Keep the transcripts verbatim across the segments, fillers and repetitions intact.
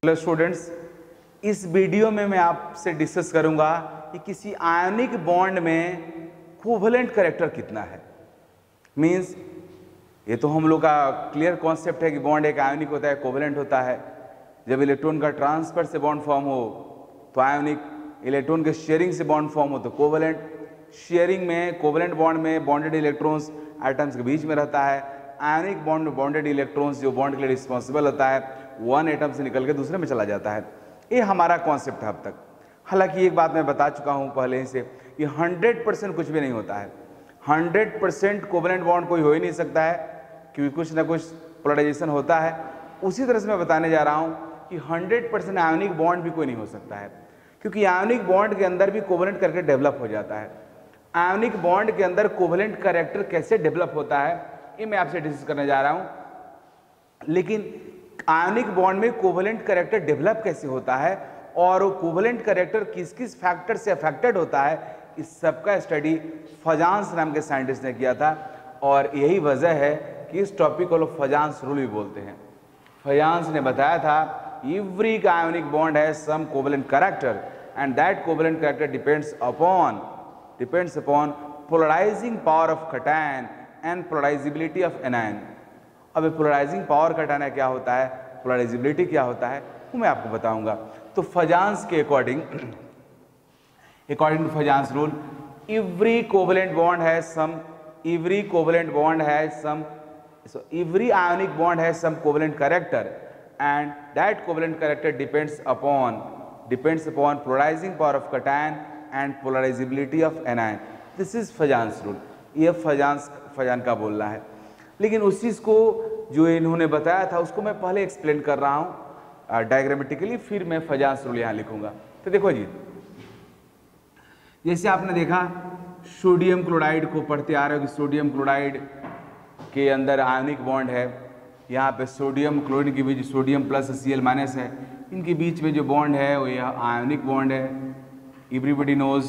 Hello students, इस video में मैं आपसे डिस्कस करूंगा कि किसी आयनिक बॉन्ड में कोवेलेंट कैरेक्टर कितना है। मींस ये तो हम लोग का क्लियर कॉन्सेप्ट है कि बॉन्ड एक आयनिक होता है, कोवेलेंट होता है। जब इलेक्ट्रॉन का ट्रांसफर से बॉन्ड फॉर्म हो तो आयनिक, इलेक्ट्रॉन के शेयरिंग से बॉन्ड फॉर्म हो तो कोवेलेंट। शेयरिंग में, कोवेलेंट बॉन्ड में बॉन्डेड इलेक्ट्रॉन्स एटम्स के बीच में रहता है। आयनिक बॉन्ड में बॉन्डेड इलेक्ट्रॉन्स जो बॉन्ड के लिए रिस्पॉन्सिबल होता है वन एटम से निकल के दूसरे में चला जाता है। ये हमारा कॉन्सेप्ट है अब तक। हालांकि एक बात मैं बता चुका हूँ पहले ही से, ये हंड्रेड परसेंट कुछ भी नहीं होता है। हंड्रेड परसेंट कोवेलेंट बॉन्ड कोई हो ही नहीं सकता है, क्योंकि कुछ ना कुछ पोलराइजेशन होता है। उसी तरह से मैं बताने जा रहा हूँ कि हंड्रेड परसेंट आयनिक बॉन्ड भी कोई नहीं हो सकता है, क्योंकि आयनिक बॉन्ड के अंदर भी कोवेलेंट कैरेक्टर डेवलप हो जाता है। आयनिक बॉन्ड के अंदर कोवेलेंट कैरेक्टर कैसे डेवलप होता है ये मैं आपसे डिस्कस करने जा रहा हूँ। लेकिन आयनिक बॉन्ड में कोवेलेंट कैरेक्टर डेवलप कैसे होता है और वो कोवेलेंट कैरेक्टर किस किस फैक्टर से अफेक्टेड होता है, इस सब का स्टडी फजांस नाम के साइंटिस्ट ने किया था। और यही वजह है कि इस टॉपिक को लोग फजांस रूल भी बोलते हैं। फजांस ने बताया था एवरी आयनिक बॉन्ड है some covalent character and that covalent character depends upon depends upon polarizing power of cation and polarizability of anion. अब पोलराइजिंग पावर कैटायन क्या होता है, पोलराइजिबिलिटी क्या होता है, वो मैं आपको बताऊंगा। तो फजांस के according according to Fajans rule, every covalent bond है सम एवरी कोवेलेंट बॉन्ड है some so every ionic bond has some covalent character and that covalent character depends upon depends upon polarizing power of cation and polarizability of anion. This is Fajans rule. ये Fajans Fajan का बोलना है। लेकिन उस चीज़ को जो इन्होंने बताया था उसको मैं पहले एक्सप्लेन कर रहा हूँ डायग्रामेटिकली, फिर मैं फजांस रूल यहाँ लिखूंगा। तो देखो जी, जैसे आपने देखा सोडियम क्लोराइड को पढ़ते आ रहे हो कि सोडियम क्लोराइड के अंदर आयनिक बॉन्ड है। यहाँ पे सोडियम क्लोरीन के बीच sodium plus C L minus है, इनके बीच में जो बॉन्ड है वो यह आयनिक बॉन्ड है। Everybody knows.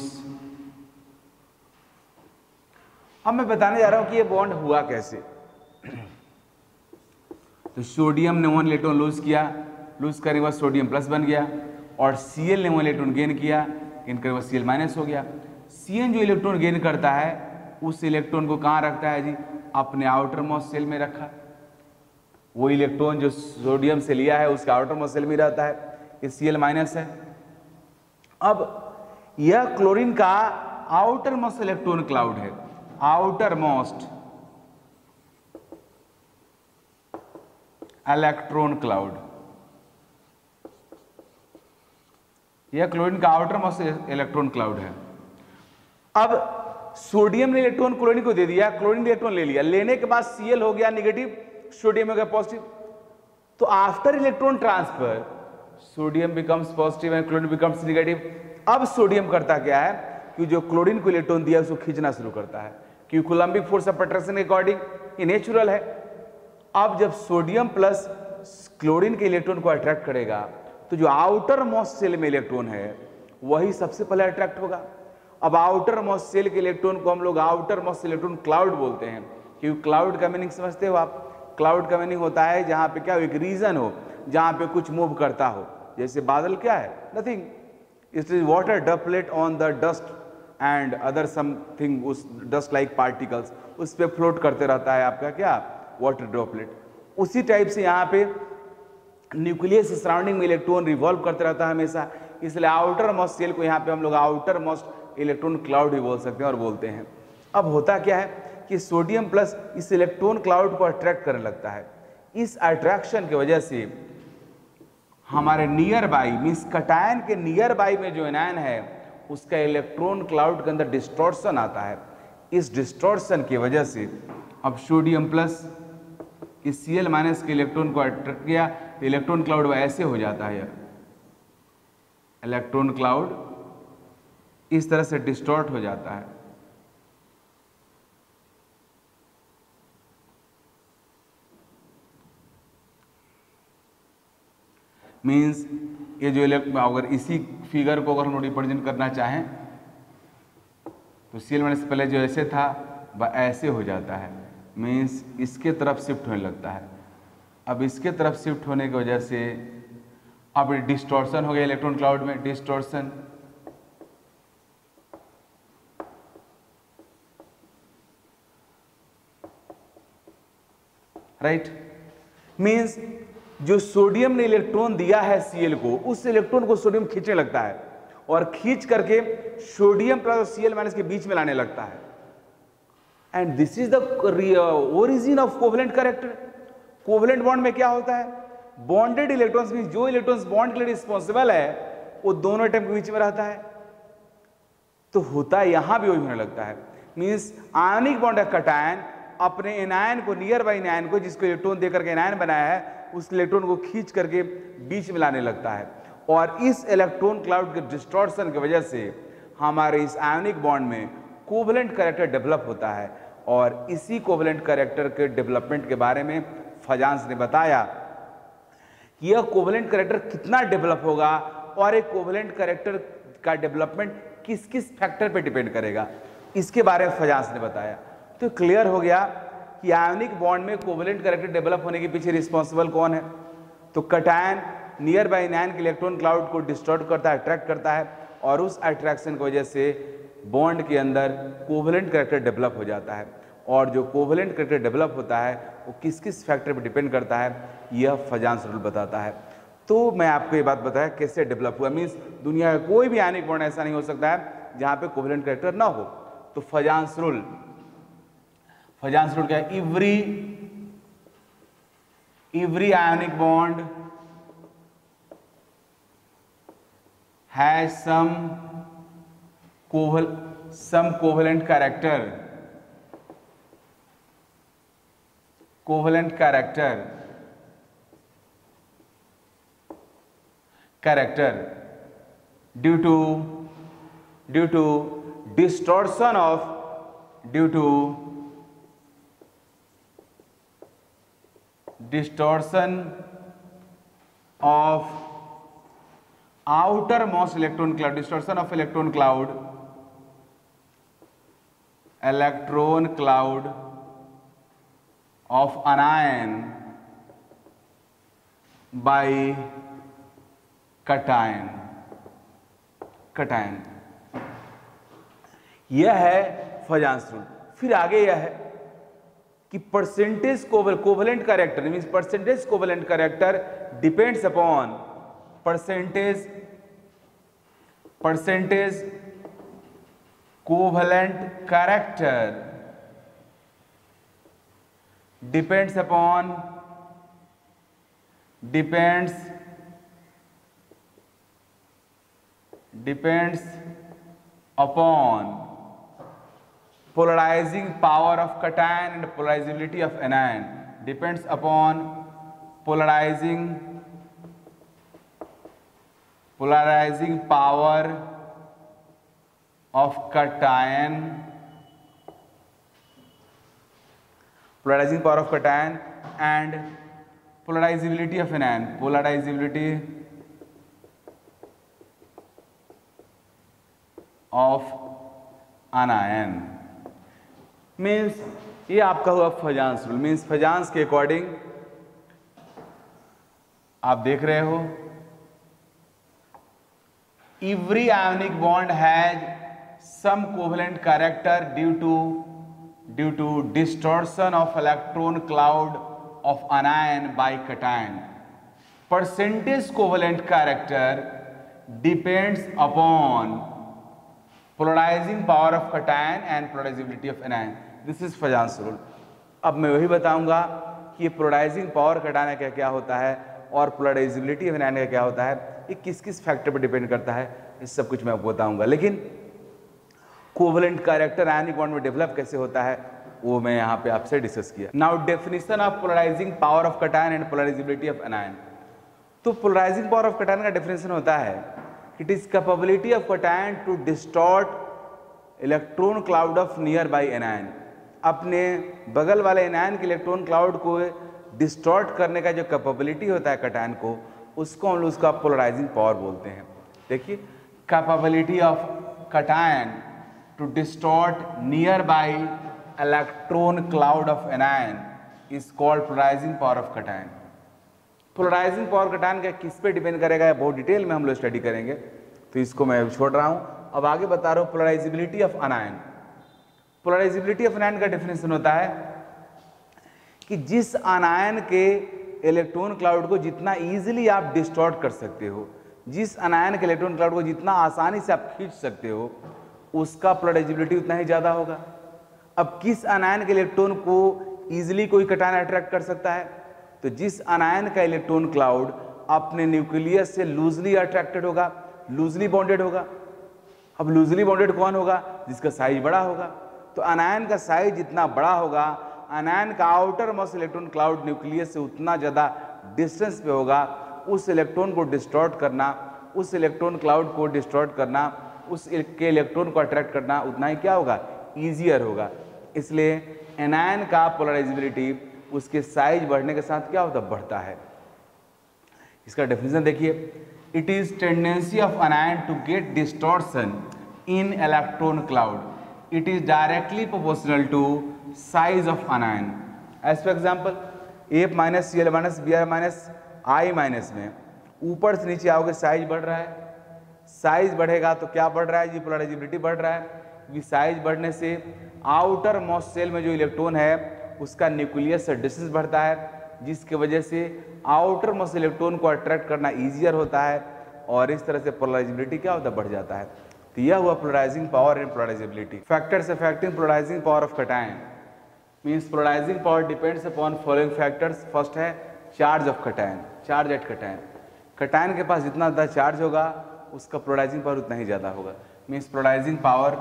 अब मैं बताने जा रहा हूँ कि ये बॉन्ड हुआ कैसे। तो सोडियम ने वन इलेक्ट्रॉन लूज किया, लूज करने के बाद सोडियम प्लस बन गया, और सी एल ने वन इलेक्ट्रॉन गेन किया, गेन करने के बाद सी एल माइनस हो गया। सी एन जो इलेक्ट्रॉन गेन करता है उस इलेक्ट्रॉन को कहाँ रखता है जी, अपने आउटर मोस्ट सेल में रखा। वो इलेक्ट्रॉन जो सोडियम से लिया है उसका आउटर मोस्ट सेल में रहता है, ये सी एल माइनस है। अब यह क्लोरीन का आउटर मोस्ट इलेक्ट्रॉन क्लाउड है, आउटर मोस्ट इलेक्ट्रॉन क्लाउड। यह क्लोरीन का आउटर मोस्ट इलेक्ट्रॉन क्लाउड है। अब सोडियम ने इलेक्ट्रॉन क्लोरीन को दे दिया, क्लोरीन इलेक्ट्रॉन ले लिया, लेने के बाद Cl हो गया नेगेटिव, सोडियम हो गया पॉजिटिव। तो after electron transfer sodium becomes positive and chlorine becomes negative. अब सोडियम करता क्या है कि जो क्लोरीन को इलेक्ट्रॉन दिया उसको खींचना शुरू करता है, क्योंकि कूलम्बिक फोर्स ऑफ अट्रैक्शन के अकॉर्डिंग ये नेचुरल है। अब जब सोडियम प्लस क्लोरीन के इलेक्ट्रॉन को अट्रैक्ट करेगा तो जो आउटर मोस्ट सेल में इलेक्ट्रॉन है वही सबसे पहले अट्रैक्ट होगा। अब आउटर मोस्ट सेल के इलेक्ट्रॉन को हम लोग आउटर मोस्ट इलेक्ट्रॉन क्लाउड बोलते हैं, क्योंकि क्लाउड का मीनिंग समझते हो आप। क्लाउड का मीनिंग होता है जहां पे क्या हो, एक रीजन हो जहां पे कुछ मूव करता हो। जैसे बादल क्या है, nothing, it is water droplet on the dust and other something, उस डस्ट लाइक पार्टिकल्स उस पे फ्लोट करते रहता है आपका क्या, वाटर ड्रॉपलेट। उसी टाइप से यहाँ पे न्यूक्लियस सराउंडिंग में इलेक्ट्रॉन रिवॉल्व करते रहता है हमेशा, इसलिए आउटर मोस्ट सेल को यहाँ पे हम लोग आउटर मोस्ट इलेक्ट्रॉन क्लाउड भी बोल सकते हैं और बोलते हैं। अब होता क्या है कि सोडियम प्लस इस इलेक्ट्रॉन क्लाउड को अट्रैक्ट करने लगता है। इस अट्रैक्शन की वजह से हमारे नियर बाई मींस कैटायन के नियर बाई में जो एनायन है उसका इलेक्ट्रॉन क्लाउड के अंदर डिस्टॉर्शन आता है। इस डिस्टॉर्शन की वजह से अब सोडियम प्लस इस Cl माइनस के इलेक्ट्रॉन को अट्रैक्ट किया, इलेक्ट्रॉन क्लाउड ऐसे हो जाता है। इलेक्ट्रॉन क्लाउड इस तरह से डिस्टॉर्ट हो जाता है। मीन्स ये जो अगर इसी फिगर को अगर हम रिप्रेजेंट करना चाहें तो Cl माइनस पहले जो ऐसे था वह ऐसे हो जाता है, मीन्स इसके तरफ शिफ्ट होने लगता है। अब इसके तरफ शिफ्ट होने की वजह से अब डिस्टॉर्शन हो गया इलेक्ट्रॉन क्लाउड में, डिस्टॉर्शन, राइट, मींस जो सोडियम ने इलेक्ट्रॉन दिया है Cl को, उस इलेक्ट्रॉन को सोडियम खींचने लगता है और खींच करके सोडियम प्लस Cl माइनस के बीच में लाने लगता है। And this is the origin of covalent character. Covalent bond में क्या होता है, बॉन्डेड इलेक्ट्रॉन्स मींस जो इलेक्ट्रॉन्स बॉन्ड के लिए रिस्पॉन्सिबल है वो दोनों एटम के बीच में रहता है। तो होता है यहां भी वही होने लगता है, मींस आयनिक बॉन्ड है कटायन अपने एनायन को, नियर बाई एनायन को, जिसको इलेक्ट्रॉन देकर के एनायन बनाया है, उस इलेक्ट्रॉन को खींच करके बीच में लाने लगता है। और इस इलेक्ट्रॉन क्लाउड के डिस्टॉर्शन की वजह से हमारे इस आयनिक बॉन्ड में कोवेलेंट कैरेक्टर डेवलप होता है। और इसी कोवेलेंट कैरेक्टर के डेवलपमेंट के बारे में फजांस ने बताया कि यह कोवेलेंट कैरेक्टर कितना डेवलप होगा और एक कोवेलेंट कैरेक्टर का डेवलपमेंट किस किस फैक्टर पे डिपेंड करेगा, इसके बारे में फजांस ने बताया। तो क्लियर हो गया कि आयनिक बॉन्ड में कोवेलेंट कैरेक्टर डेवलप होने के पीछे रिस्पॉन्सिबल कौन है। तो कटायन नियर बाई एनायन के इलेक्ट्रॉन क्लाउड को डिस्टॉर्ट करता है, अट्रैक्ट करता है, और उस अट्रैक्शन की वजह से बॉन्ड के अंदर कोवेलेंट कैरेक्टर डेवलप हो जाता है। और जो कोवेलेंट कैरेक्टर डेवलप होता है वो किस किस फैक्टर पर डिपेंड करता है, यह फजांस रूल बताता है। तो मैं आपको ये बात बताया कैसे डेवलप हुआ, मीन्स दुनिया का कोई भी आयनिक बॉन्ड ऐसा नहीं हो सकता है जहां पे कोवेलेंट कैरेक्टर ना हो। तो फजांस रूल, फजांस रूल क्या है, every every ionic bond has some coval some covalent character, covalent character character due to due to distortion of due to distortion of outermost electron cloud, distortion of electron cloud, electron cloud of anion by cation, cation, यह है Fajans rule. फिर आगे यह है कि percentage covalent character means percentage covalent character depends upon percentage percentage covalent character depends upon depends depends upon polarizing power of cation and polarizability of anion, depends upon polarizing polarizing power of cation polarizing power of cation and polarizability of anion, polarizability of anion. Means ये आपका हुआ Fajans rule, means Fajans के according आप देख रहे हो every ionic bond has some covalent character due to due to distortion of electron cloud of anion by cation. Percentage covalent character depends upon polarizing power of cation and polarizability of anion. This is Fajans rule. अब मैं वही बताऊंगा कि ये polarising power cation का क्या होता है और पोलराइजिबिलिटी ऑफ एनायन का क्या होता है, ये किस किस फैक्टर पर डिपेंड करता है, इस सब कुछ मैं आपको बताऊंगा। लेकिन कोवेलेंट कैरेक्टर आयनिक बॉन्ड में डेवलप कैसे होता है वो मैं यहाँ पे आपसे डिस्कस किया। Now definition of polarizing power of cation and polarizability of anion. तो पोलराइजिंग पावर ऑफ कटायन का डेफिनेशन होता है it is capability of cation to distort electron cloud of nearby anion। अपने बगल वाले एनायन के इलेक्ट्रॉन क्लाउड को distort करने का जो कैपेबिलिटी होता है कटायन को, उसको हम लोग उसका पोलराइजिंग पावर बोलते हैं। देखिए capability of cation to distort near by electron cloud of anion is called polarizing power of cation. Polarizing power cation का किस पे डिपेंड करेगा, बहुत डिटेल में हम लोग स्टडी करेंगे, तो इसको मैं छोड़ रहा हूँ। अब आगे बता रहा हूँ polarizability of anion. Polarizability of anion का डेफिनेशन होता है कि जिस अनायन के इलेक्ट्रॉन क्लाउड को जितना इजीली आप डिस्टॉर्ट कर सकते हो, जिस अनायन के इलेक्ट्रॉन क्लाउड को जितना आसानी से आप खींच सकते हो, उसका पोलराइजिबिलिटी उतना ही ज़्यादा होगा। अब किस अनायन के इलेक्ट्रॉन को इजीली कोई कटायन अट्रैक्ट कर सकता है, तो जिस अनायन का इलेक्ट्रॉन क्लाउड अपने न्यूक्लियस से लूजली अट्रैक्टेड होगा, लूजली बॉन्डेड होगा। अब लूजली बॉन्डेड कौन होगा, जिसका साइज बड़ा होगा। तो अनायन का साइज जितना बड़ा होगा, अनायन का outer most electron cloud nucleus से उतना ज़्यादा डिस्टेंस पे होगा। उस इलेक्ट्रॉन को डिस्टॉर्ट करना, उस इलेक्ट्रॉन क्लाउड को डिस्टॉर्ट करना, उस के इलेक्ट्रॉन को अट्रैक्ट करना उतना ही क्या होगा, ईजियर होगा। इसलिए एनायन का पोलराइजिबिलिटी उसके साइज बढ़ने के साथ क्या होता, बढ़ता है। इसका डेफिनेशन देखिए, it is tendency of anion to get distortion in electron cloud, it is directly proportional to size of anion. As for example A minus C L minus B R minus I minus में ऊपर से नीचे आओगे size बढ़ रहा है। Size बढ़ेगा तो क्या बढ़ रहा है जी, पोलराइजिबिलिटी बढ़ रहा है, क्योंकि साइज बढ़ने से आउटर मोस्ट सेल में जो इलेक्ट्रॉन है उसका न्यूक्लियस से डिस्टेंस बढ़ता है, जिसकी वजह से आउटर मोस्ट इलेक्ट्रॉन को अट्रैक्ट करना ईजियर होता है, और इस तरह से पोलराइजिबिलिटी क्या होता है, बढ़ जाता है। तो यह हुआ polarizing power and polarizability. Factors affecting polarizing power of cation means polarizing power depends upon following factors. First है charge of cation, charge at cation. Cation के पास जितना ज़्यादा चार्ज होगा उसका पोलराइजिंग पावर उतना ही ज़्यादा होगा। Means polarizing power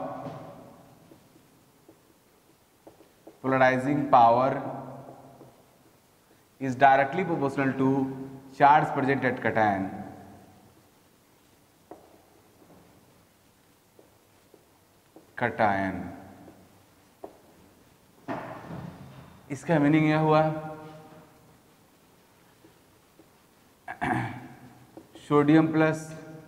polarizing power is directly proportional to charge present at cation। cation इसका मीनिंग यह हुआ sodium plus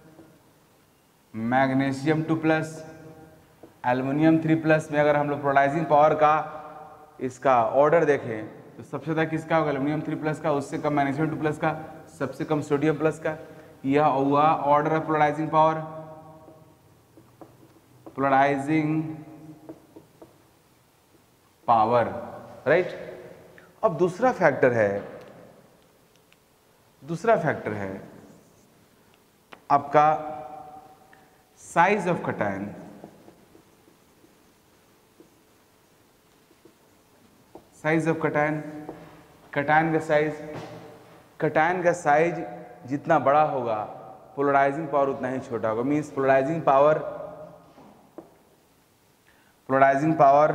magnesium two plus aluminium three plus में अगर हम लोग पोलराइजिंग पावर का इसका ऑर्डर देखें तो सबसे ज़्यादा किसका होगा, एल्युमिनियम थ्री प्लस का, उससे कम मैग्नीशियम टू प्लस का, सबसे कम सोडियम प्लस का। यह हुआ order of polarizing power, polarizing power, right. अब दूसरा फैक्टर है, दूसरा फैक्टर है आपका size of cation. Size of cation, cation का साइज, कटायन का साइज जितना बड़ा होगा पोलराइजिंग पावर उतना ही छोटा होगा। Means polarizing power polarizing power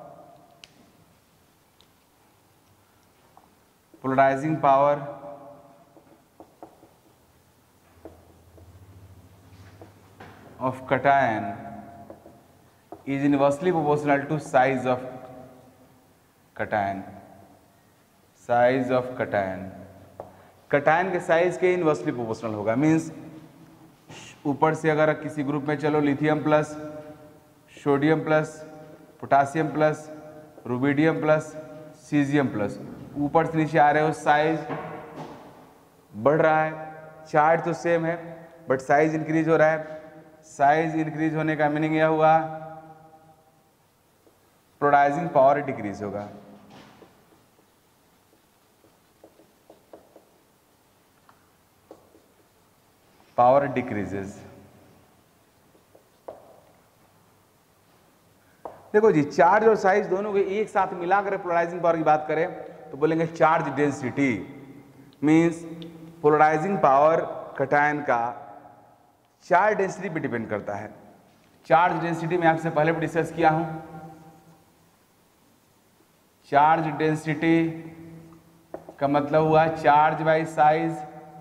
polarizing power of cation is inversely proportional to size of cation. Size of cation, cation के साइज के इनवर्सली प्रोपोर्शनल होगा। मींस ऊपर से अगर किसी ग्रुप में चलो lithium plus sodium plus potassium plus rubidium plus caesium plus, ऊपर से नीचे आ रहे हो साइज बढ़ रहा है, चार्ज तो सेम है बट साइज इंक्रीज हो रहा है। साइज इंक्रीज होने का मीनिंग यह हुआ पोलराइजिंग पावर डिक्रीज होगा। Power decreases. देखो जी, चार्ज और साइज दोनों के एक साथ मिलाकर पोलराइजिंग पावर की बात करें तो बोलेंगे charge density. Means polarizing power cation का चार्ज डेंसिटी पे डिपेंड करता है। चार्ज डेंसिटी में आपसे पहले भी डिस्कस किया हूं। चार्ज डेंसिटी का मतलब हुआ चार्ज बाई साइज।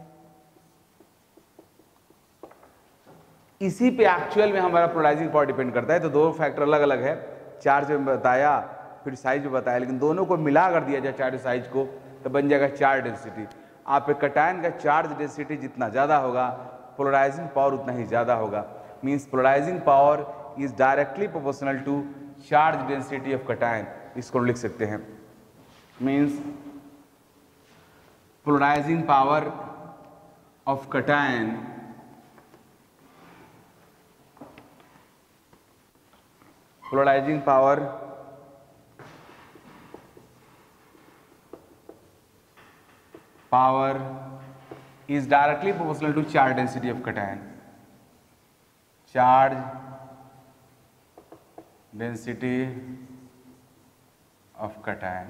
इसी पे एक्चुअल में हमारा पोलराइजिंग पावर डिपेंड करता है। तो दो फैक्टर अलग अलग है, चार्ज में बताया फिर साइज में बताया, लेकिन दोनों को मिला कर दिया जाए चार्ज साइज को तो बन जाएगा चार्ज डेंसिटी। आप एक कटायन का चार्ज डेंसिटी जितना ज़्यादा होगा पोलराइजिंग पावर उतना ही ज़्यादा होगा। Means polarizing power is directly proportional to charge density of cation. इसको लिख सकते हैं। Means polarizing power of cation polarizing power power is directly proportional to charge density of cation. Charge density of cation,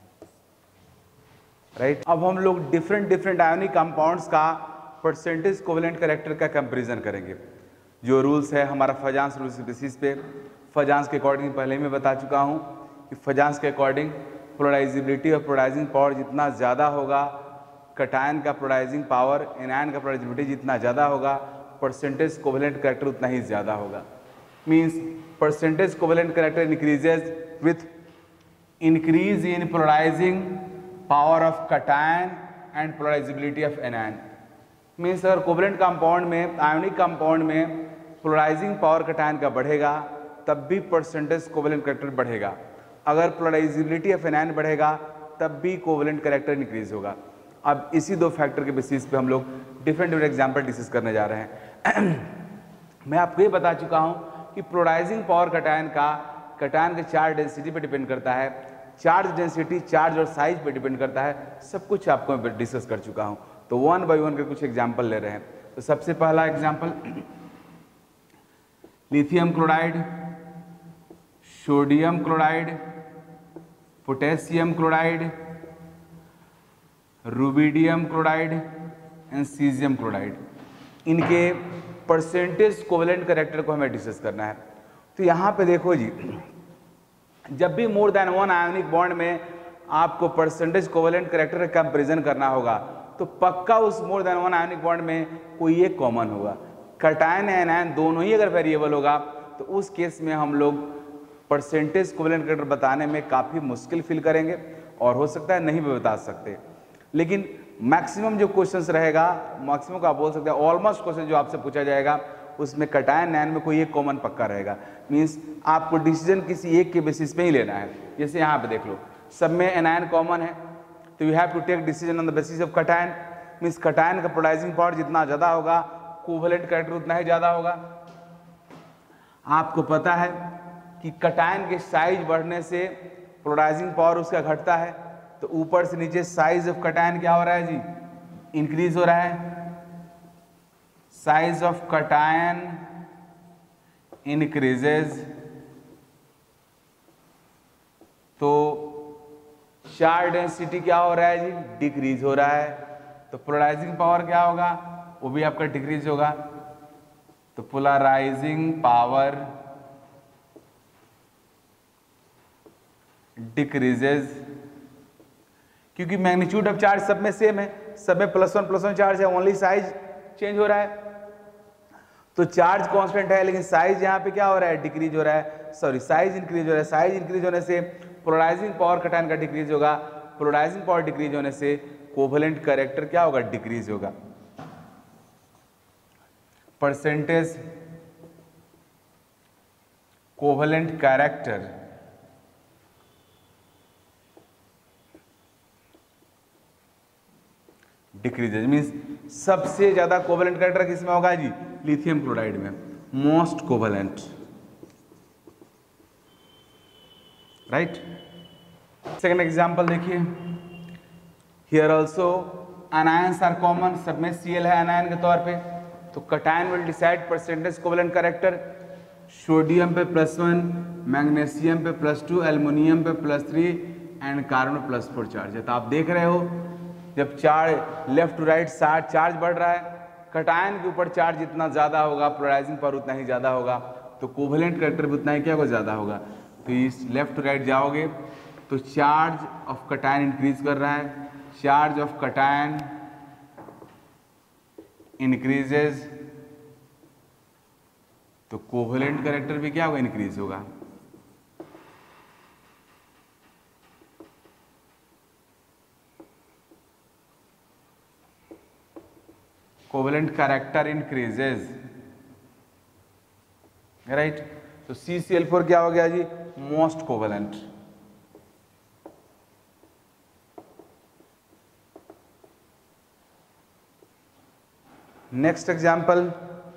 right right? अब हम लोग different different ionic compounds का percentage covalent character का comparison करेंगे। जो रूल्स है हमारा Fajans rules के बेसिस पे, फजांस के अकॉर्डिंग पहले ही मैं बता चुका हूँ कि फजांस के अकॉर्डिंग पोलराइजेबिलिटी और पोलराइजिंग पावर जितना ज़्यादा होगा, कटायन का पोलराइजिंग पावर एनायन का पोलराइजेबिलिटी जितना ज़्यादा होगा, परसेंटेज कोवेलेंट कैरेक्टर उतना ही ज़्यादा होगा। Means percentage covalent character increases with increase in polarizing power of cation and polarizability of anion. Means अगर कोवेलेंट कंपाउंड में, आयोनिक कंपाउंड में पोलराइजिंग पावर कटायन का बढ़ेगा तब भी परसेंटेज कोवेलेंट कैरेक्टर बढ़ेगा। अगर पोलराइजेबिलिटी ऑफ एनायन बढ़ेगा तब भी कोवेलेंट कैरेक्टर इंक्रीज होगा। अब इसी दो फैक्टर के बेसिस पे हम लोग डिफरेंट डिफरेंट एग्जाम्पल डिस्कस करने जा रहे हैं। मैं आपको ये बता चुका हूँ कि पोलराइजिंग पावर कटायन का कटायन के चार्ज डेंसिटी पे डिपेंड करता है, चार्ज डेंसिटी चार्ज और साइज पे डिपेंड करता है। सब कुछ आपको मैं डिस्कस कर चुका हूँ। तो वन बाय वन के कुछ एग्जाम्पल ले रहे हैं। तो सबसे पहला example lithium chloride, sodium chloride, potassium chloride, rubidium chloride and caesium chloride. इनके परसेंटेज कोवेलेंट कैरेक्टर को हमें डिस्कस करना है। तो यहाँ पे देखो जी, जब भी more than one ionic bond में आपको परसेंटेज कोवेलेंट कैरेक्टर का कंपैरिजन करना होगा तो पक्का उस more than one ionic bond में कोई एक कॉमन होगा। कटायन या एनायन दोनों ही अगर वेरिएबल होगा तो उस केस में हम लोग परसेंटेज कोवेलेंट कैरेक्टर बताने में काफ़ी मुश्किल फील करेंगे और हो सकता है नहीं भी बता सकते। लेकिन मैक्सिमम जो क्वेश्चंस रहेगा, मैक्सिमम का आप बोल सकते हैं ऑलमोस्ट क्वेश्चन जो आपसे पूछा जाएगा उसमें कटायन एनायन में कोई एक कॉमन पक्का रहेगा। मीन्स आपको डिसीजन किसी एक के बेसिस पे ही लेना है। जैसे यहाँ पे देख लो, सब में एनायन कॉमन है तो you have to take decision on the basis of cation. Means cation का पोलराइजिंग पावर जितना ज़्यादा होगा कोवेलेंट कैरेक्टर उतना ही ज़्यादा होगा। आपको पता है कि कटायन के साइज बढ़ने से पोलराइजिंग पावर उसका घटता है, तो ऊपर से नीचे साइज ऑफ कटायन क्या हो रहा है जी, इंक्रीज हो रहा है। साइज ऑफ कटायन इंक्रीजेज तो चार्ज डेंसिटी क्या हो रहा है जी, डिक्रीज हो रहा है। तो पोलराइजिंग पावर क्या होगा, वो भी आपका डिक्रीज होगा। तो पोलराइजिंग पावर डिक्रीजेज, क्योंकि मैग्नीट्यूड ऑफ चार्ज सब में सेम है, सब में plus one plus one charge है, ओनली साइज चेंज हो रहा है। तो चार्ज कांस्टेंट है लेकिन साइज यहाँ पे क्या हो रहा है, डिक्रीज हो रहा है। सॉरी, साइज इंक्रीज हो रहा है। साइज इंक्रीज होने से पोलराइजिंग पावर कटायन का डिक्रीज होगा। पोलराइजिंग पावर डिक्रीज होने से कोवेलेंट कैरेक्टर क्या होगा, डिक्रीज होगा। Percentage covalent character decreases. Means सबसे ज्यादा कोवेलेंट कैरेक्टर किसमें होगा जी, लिथियम क्लोराइड में, most covalent, right. Second example देखिए, here also anions are common, सब में Cl है एनायन के तौर पे। तो cation will decide percentage covalent character. Sodium पे प्लस वन, मैग्नीशियम पे प्लस टू, एल्युमिनियम पे प्लस थ्री एंड कार्बन पे प्लस फोर चार्ज है। तो आप देख रहे हो जब charge left to right side charge बढ़ रहा है, कटायन के ऊपर चार्ज जितना ज़्यादा होगा पोलराइजिंग पावर उतना ही ज़्यादा होगा, तो कोवेलेंट कैरेक्टर भी उतना ही क्या होगा, ज़्यादा होगा। तो इस लेफ्ट टू राइट जाओगे तो चार्ज ऑफ कटायन इंक्रीज कर रहा है, चार्ज ऑफ कटायन इंक्रीजेज तो कोवेलेंट कैरेक्टर भी क्या होगा, इंक्रीज होगा। Covalent character increases, right. तो सी सी एल फोर क्या हो गया जी, most covalent. Next example,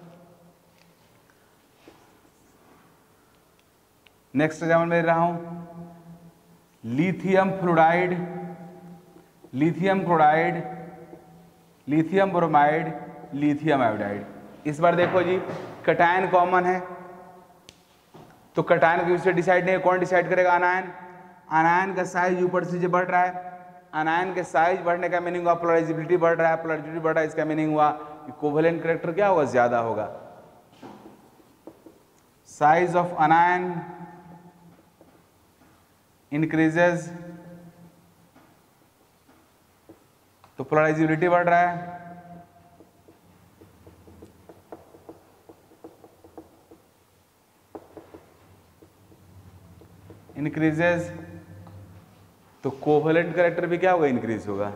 next example में दे रहा हूं lithium fluoride, lithium chloride, lithium bromide, lithium iodide. इस बार देखो जी कटायन कॉमन है, तो कटायन के विषय डिसाइड नहीं, कौन डिसाइड करेगा? अनायन। अनायन का साइज ऊपर से जो बढ़ रहा है, अनायन के साइज बढ़ने का मीनिंग हुआ पोलराइजेबिलिटी बढ़ रहा है, पोलराइजेबिलिटी बढ़ रहा है, इसका मीनिंग हुआ कोवेलेंट कैरेक्टर क्या होगा? ज्यादा होगा। साइज ऑफ अनायन इंक्रीजेस तो पोलराइजेबिलिटी बढ़ रहा है, इंक्रीजेस तो कोवेलेंट कैरेक्टर भी क्या होगा? इंक्रीज होगा।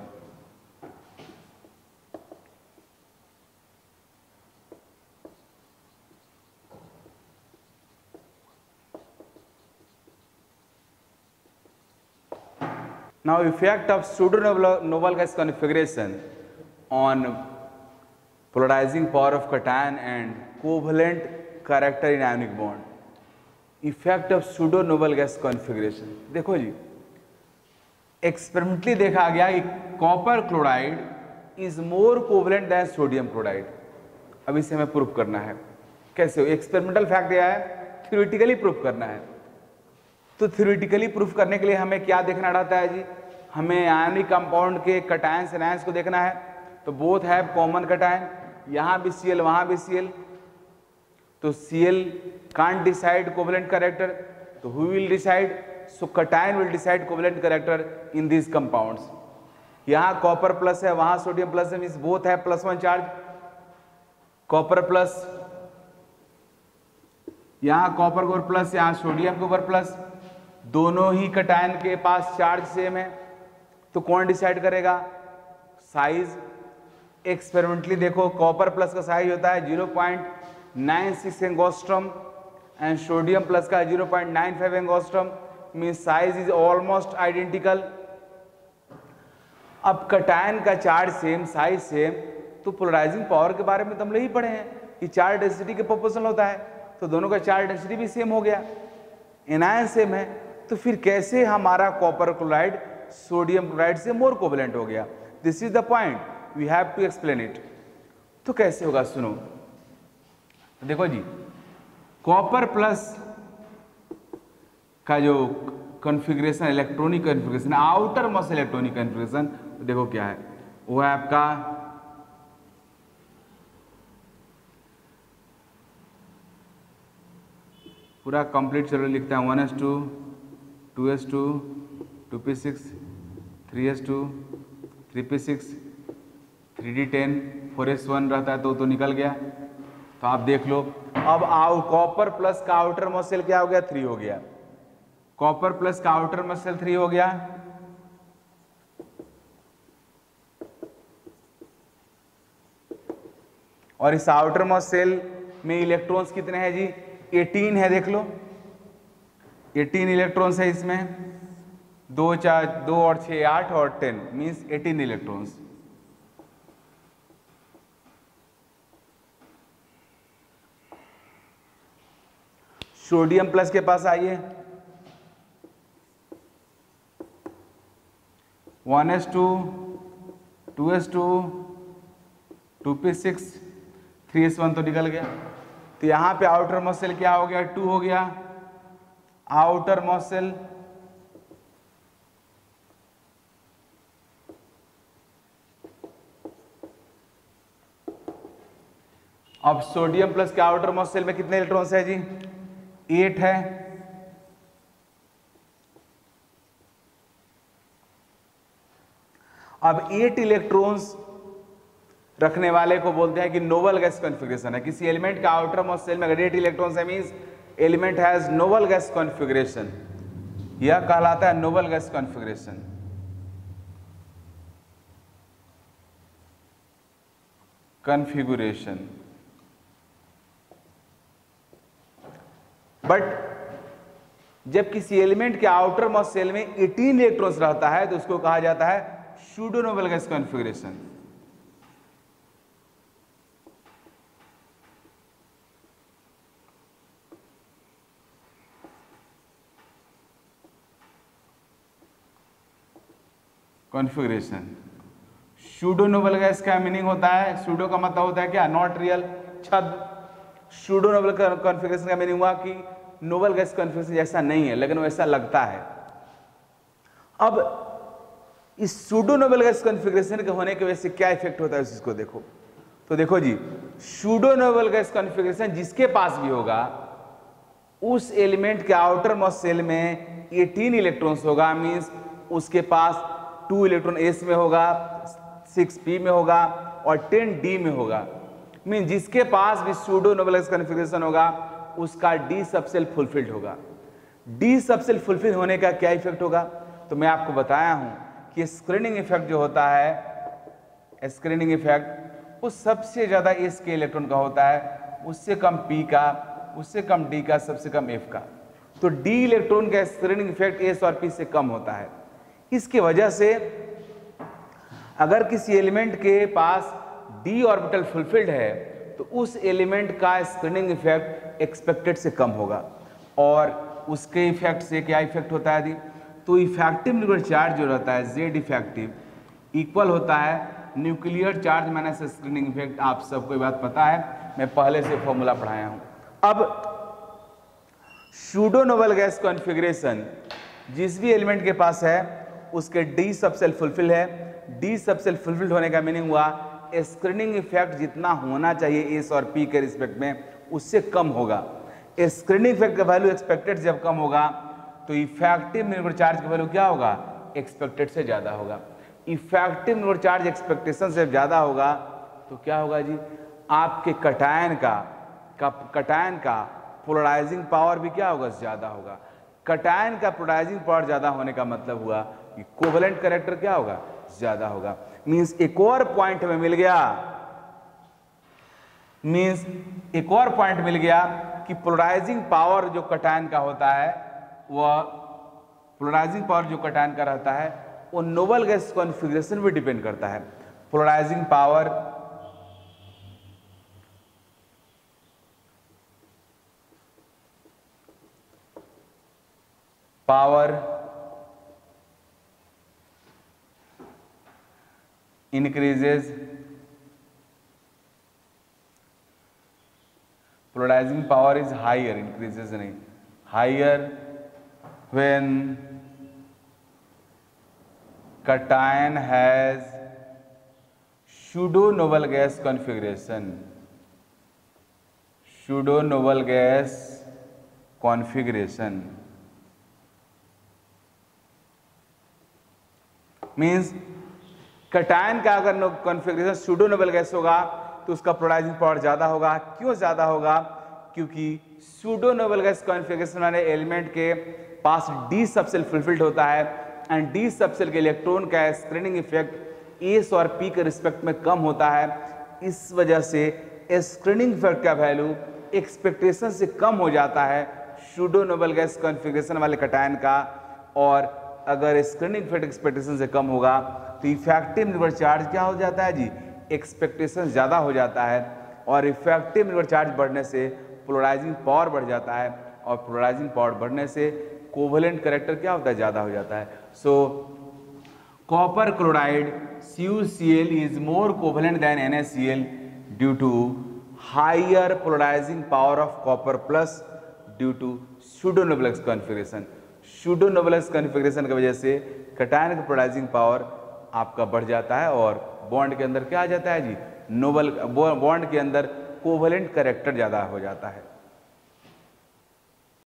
Now effect of pseudo-noble gas configuration on polarizing power of cation and covalent character in ionic bond. Effect of pseudo noble gas configuration. देखो जी एक्सपेरिमेंटली देखा गया कि copper chloride is more covalent than sodium chloride. अब इसे हमें proof करना है। कैसे? एक्सपेरिमेंटल फैक्ट यह है, थ्योरेटिकली प्रूफ करना है। तो थ्योरेटिकली प्रूफ करने के लिए हमें क्या देखना रहता है जी? हमें आयनिक कंपाउंड के कटायंस एनायंस को देखना है। तो बोथ हैव कॉमन कटायन, यहाँ भी सी एल वहाँ भी सी एल, तो Cl can't decide covalent character, तो who will decide? So cation will decide covalent character in these compounds. यहाँ कॉपर प्लस है, वहाँ सोडियम प्लस है, मीन्स बोथ है plus one charge. Copper plus, यहाँ कॉपर के ऊपर प्लस, यहाँ सोडियम के ऊपर प्लस, दोनों ही कटायन के पास चार्ज सेम है। तो कौन डिसाइड करेगा? साइज। एक्सपेरिमेंटली देखो कॉपर प्लस का साइज होता है zero point nine six angstrom and sodium plus का zero point nine five angstrom, means size is almost identical. अब कटायन का चार्ज सेम, साइज सेम, तो पोलराइजिंग पावर के बारे में तो हम लोग ही पढ़े हैं कि चार्ज डेंसिटी के प्रोपोर्शनल होता है, तो दोनों का चार्ज डेंसिटी भी सेम हो गया, एनायन सेम है। तो फिर कैसे हमारा कॉपर क्लोराइड सोडियम क्लोराइड से मोर कोवेलेंट हो गया? This is the point, we have to explain it. तो कैसे होगा सुनो, देखो जी कॉपर प्लस का जो configuration, electronic configuration, outermost electronic configuration, तो देखो क्या है, वो है आपका पूरा कंप्लीट। चलो लिखता है one s two, two s two, two p six, three s two, three p six, three d ten, four s one रहता है तो तो निकल गया। तो आप देख लो, अब आओ कॉपर प्लस का आउटर मोस्ट शेल क्या हो गया? थ्री हो गया। कॉपर प्लस का आउटर मोस्ट शेल थ्री हो गया। और इस आउटर मोस्ट शेल में इलेक्ट्रॉन्स कितने हैं जी? एटीन है, देख लो एटीन इलेक्ट्रॉन्स है इसमें, दो चार दो और छः आठ और ten, means eighteen electrons. Sodium plus के पास आइए, one s two, two s two, two p six, three s one तो निकल गया। तो यहाँ पे आउटर मोस्ट शेल क्या हो गया? टू हो गया। आउटर मोस्ट शेल अब सोडियम प्लस के आउटर मोस्ट शेल में कितने इलेक्ट्रॉन्स है जी? एट है। अब एट इलेक्ट्रॉन्स रखने वाले को बोलते हैं कि नोबल गैस कॉन्फ़िगरेशन है। किसी एलिमेंट का आउटर मोस्ट शेल में अगर एट इलेक्ट्रॉन्स है, means element has noble gas configuration, यह कहलाता है noble gas configuration. Configuration but जब किसी एलिमेंट के आउटर मोस्ट शेल में एटीन इलेक्ट्रॉन्स रहता है तो उसको कहा जाता है pseudo noble gas configuration. Configuration. Pseudo noble gas का मीनिंग होता है, सूडो का मतलब होता है क्या, नॉट रियल, छद्म। सूडो नोबल कॉन्फ़िगरेशन का मीनिंग हुआ कि नोबल गैस कॉन्फ़िगरेशन जैसा नहीं है लेकिन वैसा लगता है। अब इस सूडो नोबल गैस कॉन्फ़िगरेशन के होने की वजह से क्या इफेक्ट होता है उस चीज को देखो। तो देखो जी, सूडो नोबल गैस कॉन्फ़िगरेशन जिसके पास भी होगा उस एलिमेंट के आउटर मोस्ट शेल में अठारह इलेक्ट्रॉन्स होगा, मींस उसके पास टू इलेक्ट्रॉन एस में होगा, सिक्स पी में होगा और टेन डी में होगा। मीन जिसके पास भी सूडो नोबल गैस कॉन्फ़िगरेशन होगा उसका डी सबसेल फुलफिल्ड होगा। डी सबसेल फुलफिल होने का क्या इफेक्ट होगा, तो मैं आपको बताया हूं कि स्क्रीनिंग इफेक्ट जो होता है, स्क्रीनिंग इफेक्ट वो सबसे ज्यादा एस के इलेक्ट्रॉन का होता है, उससे कम पी का, उससे कम डी का, सबसे कम एफ का। तो डी इलेक्ट्रॉन का स्क्रीनिंग इफेक्ट एस और पी से कम होता है। इसकी वजह से अगर किसी एलिमेंट के पास डी ऑर्बिटल फुलफिल्ड है तो उस एलिमेंट का स्क्रीनिंग इफेक्ट एक्सपेक्टेड से कम होगा। और उसके इफेक्ट से क्या इफेक्ट होता है जी, तो इफेक्टिव न्यूक्लियर चार्ज जो रहता है जेड इफेक्टिव इक्वल होता है nuclear charge minus screening effect. आप सबको ये बात पता है, मैं पहले से फॉर्मूला पढ़ाया हूं। अब सूडो नोबल गैस कॉन्फ़िगरेशन जिस भी एलिमेंट के पास है उसके डी सबसेल फुलफिल है। डी सबसेल फुलफिल होने का मीनिंग हुआ स्क्रीनिंग इफेक्ट जितना होना चाहिए एस और पी के रिस्पेक्ट में उससे कम होगा। स्क्रीनिंग इफेक्ट का वैल्यू एक्सपेक्टेड जब कम होगा तो इफेक्टिव न्यूक्लियर चार्ज का वैल्यू क्या होगा, एक्सपेक्टेड से ज्यादा होगा। इफेक्टिव न्यूक्लियर चार्ज एक्सपेक्टेशन से ज्यादा होगा तो क्या होगा जी, आपके कटायन का कटायन का पोलराइजिंग पावर भी क्या होगा, ज्यादा होगा। कटायन का पोलराइजिंग पावर ज्यादा होने का मतलब हुआ कि कोवेलेंट कैरेक्टर क्या होगा, ज्यादा होगा। मींस एक और पॉइंट में मिल गया, मींस एक और पॉइंट मिल गया कि पोलराइजिंग पावर जो कटायन का होता है वह पोलराइजिंग पावर जो कटायन का रहता है वो नोबल गैस कॉन्फ़िगरेशन पे डिपेंड करता है। Polarizing power power increases, polarizing power is higher, increases नहीं, higher when cation has pseudo noble gas configuration, pseudo noble gas configuration means cation का अगर कॉन्फ़िगरेशन सूडो नोबल गैस होगा तो उसका polarising power ज्यादा होगा। क्यों ज्यादा होगा, क्योंकि सूडो नोबल गैस कॉन्फ़िगरेशन वाले एलिमेंट के पास d subshell fulfilled and d एंड डी सबसेल के इलेक्ट्रॉन का स्क्रीनिंग इफेक्ट एस और पी के रिस्पेक्ट में कम होता है। इस वजह से स्क्रीनिंग इफेक्ट का वैल्यू एक्सपेक्टेशन से कम हो जाता है सूडो नोबल गैस कॉन्फ़िगरेशन वाले कटायन का। और अगर स्क्रीनिंग इफेक्ट एक्सपेक्टेशन से कम होगा तो इफेक्टिव न्यूक्लियर चार्ज क्या हो जाता है जी, एक्सपेक्टेशन ज़्यादा हो जाता है। और इफेक्टिव न्यूक्लियर चार्ज बढ़ने से पोलराइजिंग पावर बढ़ जाता है और पोलराइजिंग पावर बढ़ने से कोवेलेंट कैरेक्टर क्या होता है, ज़्यादा हो जाता है। So copper chloride C U C L is more covalent than N A C L due to higher polarizing power of copper plus due to pseudo noble gas configuration. Pseudo noble gas configuration की वजह से cation का polarizing power आपका बढ़ जाता है और bond के अंदर क्या आ जाता है जी, नोबल बॉन्ड के अंदर कोवेलेंट कैरेक्टर ज्यादा हो जाता है।